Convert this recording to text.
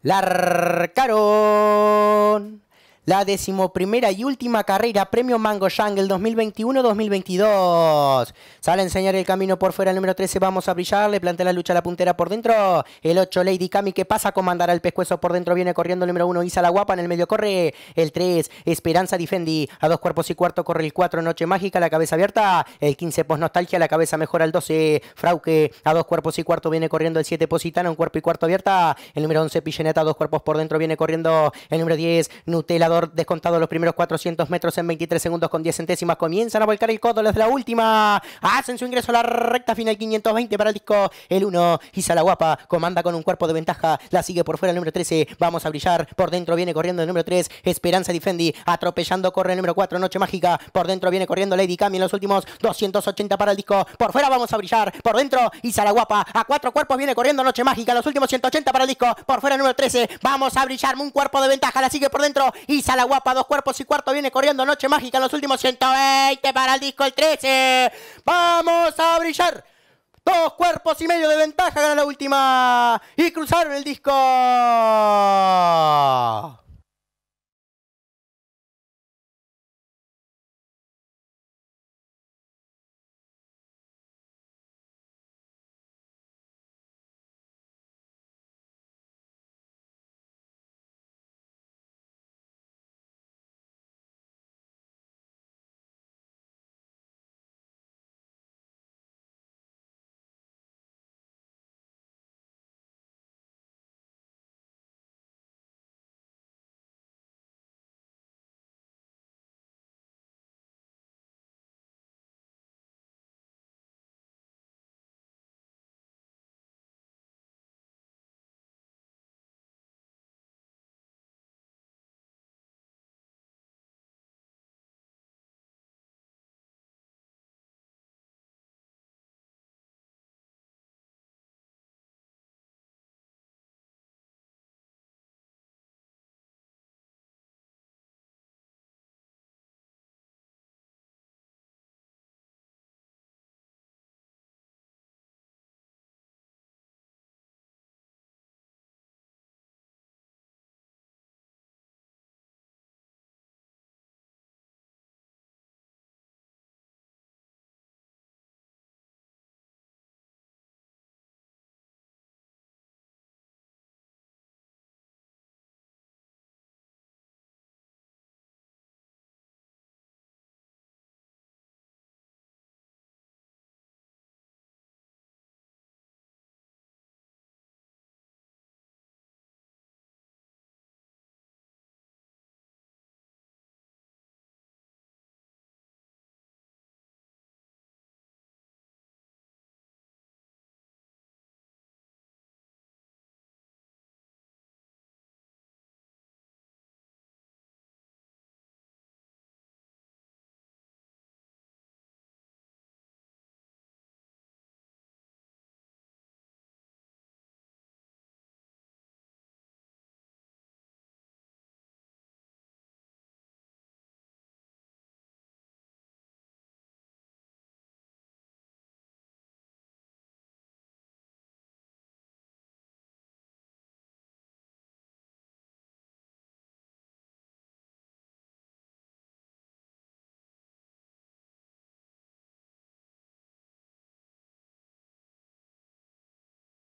Largaron la 11ª y última carrera, Premio Mango Jungle 2021-2022. Sale a enseñar el camino por fuera el número 13, Vamos a Brillar. Le plantea la lucha a la puntera por dentro. El 8, Lady Kami, que pasa a comandar al pescuezo por dentro. Viene corriendo el número 1, Isa la Guapa. En el medio corre el 3, Esperanza Defendi. A 2 cuerpos y cuarto corre el 4, Noche Mágica, la cabeza abierta. El 15, Post Nostalgia, la cabeza mejora el 12, Frauke. A 2 cuerpos y cuarto viene corriendo el 7, Positana. Un cuerpo y cuarto abierta. El número 11, Pilleneta. A 2 cuerpos por dentro viene corriendo el número 10, Nutella. Descontado los primeros 400 metros en 23 segundos con 10 centésimas. Comienzan a volcar el codo desde la última. Hacen su ingreso a la recta final. 520 para el disco. El 1, Isa la Guapa, comanda con un cuerpo de ventaja. La sigue por fuera el número 13, Vamos a Brillar. Por dentro viene corriendo el número 3, Esperanza Defendi. Atropellando corre el número 4, Noche Mágica. Por dentro viene corriendo Lady Kami en los últimos 280 para el disco. Por fuera Vamos a Brillar. Por dentro Isa la Guapa. A 4 cuerpos viene corriendo Noche Mágica en los últimos 180 para el disco. Por fuera el número 13, Vamos a Brillar. Un cuerpo de ventaja. La sigue por dentro Isa la Guapa. 2 cuerpos y cuarto viene corriendo Noche Mágica en los últimos 120 para el disco el 13. Vamos a Brillar. 2 cuerpos y medio de ventaja, gana la última y cruzaron el disco.